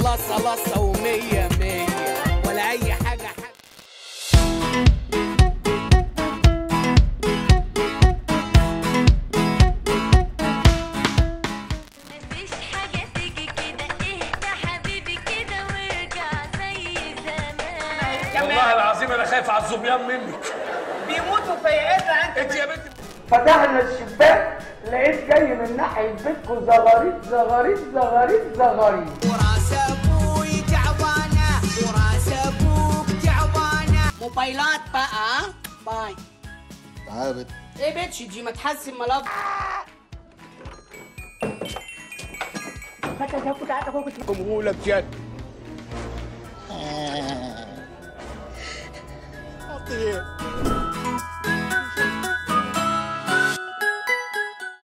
لصة لصة ومية مية ولا أي حاجة مفيش حاجة تيجي كده، اهدى حبيبي كده وارجع زي زمان. والله العظيم أنا خايف على الظبيان منك، بيموتوا فيا. أنت يا بنت. فتحنا الشباك لقيت جاي من ناحية بيتكو زغاريت زغاريت زغاريت زغاريت. وراس أبوي تعبانة وراس أبوك تعبانة. موبايلات بقى باي. تعالى يا بنت. إيه بتش دي ما تحسن ملف. قومهولك جد. حط ايه؟